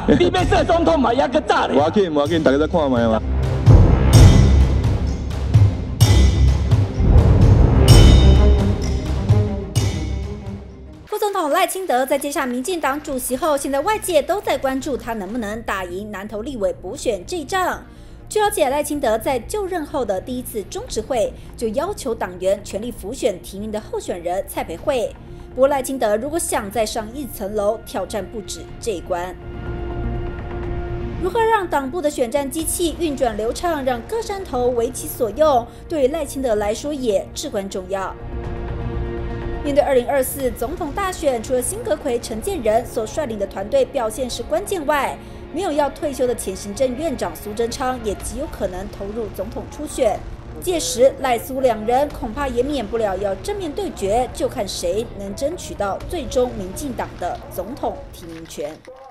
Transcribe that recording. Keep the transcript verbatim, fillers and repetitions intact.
你要做总统嘛，也个早咧。 无要紧，无要紧，大家再看卖嘛。 副总统赖清德在接下民进党主席后，现在外界都在关注他能不能打赢南投立委补选这一仗。据了解，赖清德在就任后的第一次中执会就要求党员全力辅选提名的候选人蔡培慧。不过赖清德如果想再上一层楼，挑战不止这一关。如何让党部的选战机器运转流畅，让各山头为其所用，对于赖清德来说也至关重要。 面对二零二四总统大选，除了辛格奎、陈建仁所率领的团队表现是关键外，没有要退休的前行政院长苏贞昌也极有可能投入总统初选。届时赖苏两人恐怕也免不了要正面对决，就看谁能争取到最终民进党的总统提名权。